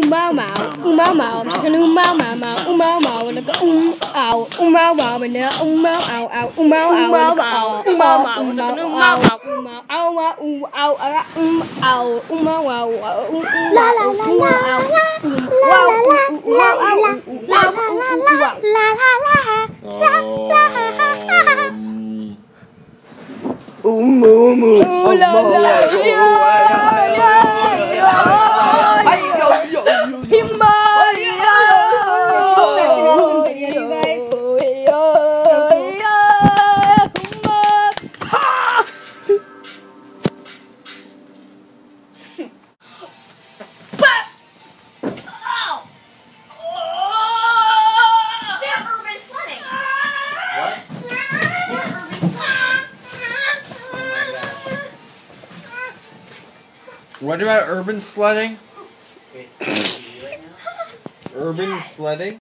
mau mau, chicken mau mau mau mau, and the mau mau, and the mau What about urban sledding? It's right now. Urban sledding?